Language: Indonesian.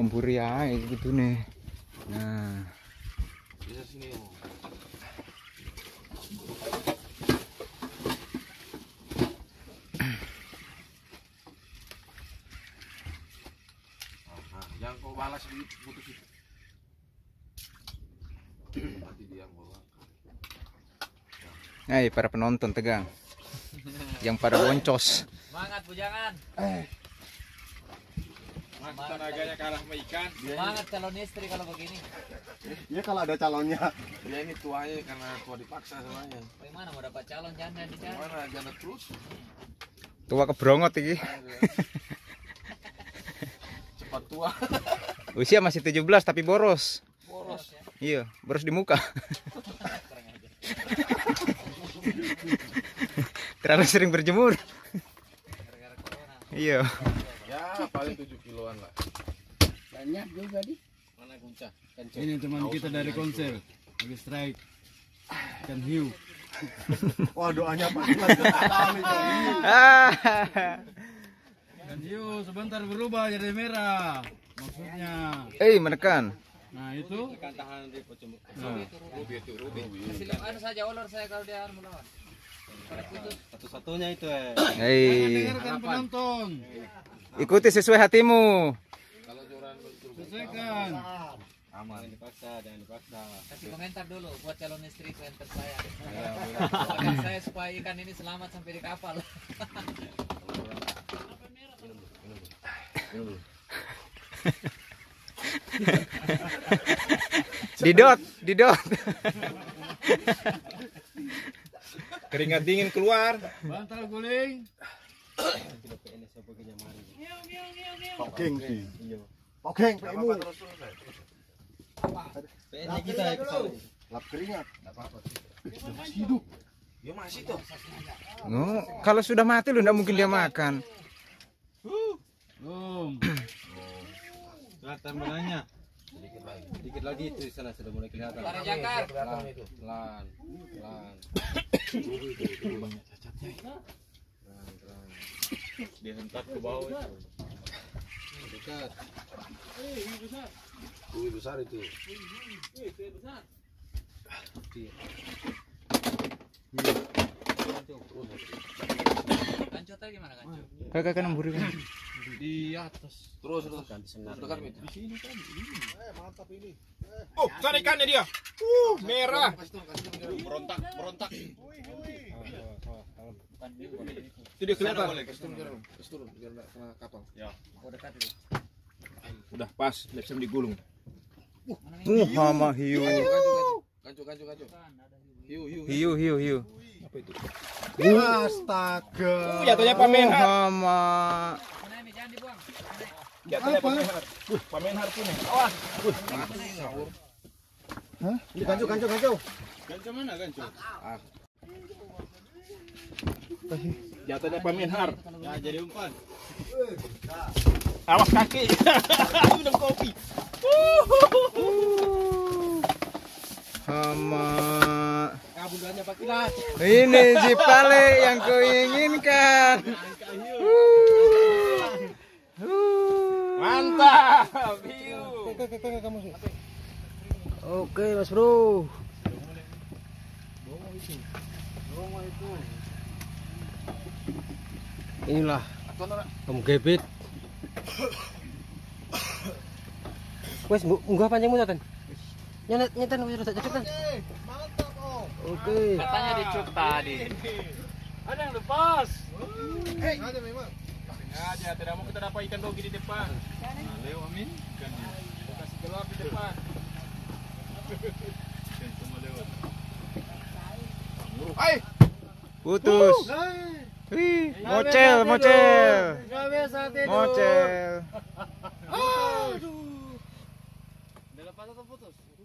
Kompuri aja gitu nih. Nah, Bisa sini. Yang kau balas putus itu. Nanti dia bawa. hai para penonton tegang. Yang pada boncos. Semangat bujangan. Tenaganya kalah sama ikan. Semangat calon istri kalau begini. Ya kalau ada calonnya. Dia ini tuanya karena tua dipaksa semuanya. Bagaimana mau dapat calon janda dicari? Mana janda terus? Tua kebrongot iki. Cepat tua. Usia masih 17 tapi boros. Boros ya. Iya, boros di muka. Kurang aja. Terlalu sering berjemur. Gara-gara corona. Iya. Ya paling 7 kiloan lah. Banyak juga di. Mana kunca? Ini teman kita dari konser. Lagi strike. Ikan hiu. Wah doanya pasti lagi. Ikan hiu sebentar berubah jadi merah. Maksudnya. Menekan. Nah itu. Kasih anu saja olor saya kalau dia anu melawan. Pada putus. Satu-satunya itu Dengarkan dengarkan penonton. Ikuti sesuai hatimu. Kalau joran Selesaikan. aman. Jangan dipaksa. Kasih komentar dulu buat calon istri itu enter saya. Doakan saya supaya ikan ini selamat sampai di kapal. Didot. Keringat dingin keluar. Bantal guling. Pokeng sih. Pokeng PMU. PNJ kita ya kesana. Lap keringat. Masih hidup. Ya masih tuh. Oh, kalau sudah mati lu nggak mungkin dia makan. Kelihatan benangnya. Sedikit lagi itu di sana sudah mulai kelihatan. Tarik jangkar. Pelan. Banyak cacatnya. Dihentak ke bawah itu. Dekat. Besar itu. Kancut tadi gimana kancut? Kakak kan memburu kan. Di atas. Terus. Dekat itu. Di sini kan. Mantap ini. Oh, sana ikannya dia. Merah. Berontak. Itu dia kelihatan. Kasih turun biar enggak kena kapal. Ya. Oh dekat itu. Udah pas, bisa digulung. Hama hiu. Kancu. Hiu. Apa itu? Astaga. Jatuhnya Pak Menhar. Hama. Mana ini jangan dibuang. Jatuhnya Pak Menhar. Pak Menhar punya. Awas. Mati ngawur. Hah? Gancu. Gancu mana gancu? Jatuhnya Pak Menhar. Ya jadi umpan. Awas kaki. Minum kopi. Hama. Kabundannya Pak Kilat. Ini Jipale yang kuinginkan. Mantap. Oke Mas Bro. Inilah pemgebet. Wes munggah panjangmu Tan. Nyetan wis rada cepetan. Mantap oh. Oke. Katanya dicuk tadi. Ada yang lepas. Ada memang. Sengaja tidak mau kita dapat ikan dogi di depan. Nah, Leo amin ikannya. Kita kasih gelap di depan. Dan semua lewat. Hai. Putus. Wih, mocel. Enggak biasa tidur. Mocel. Aduh. Udah lepas atau putus?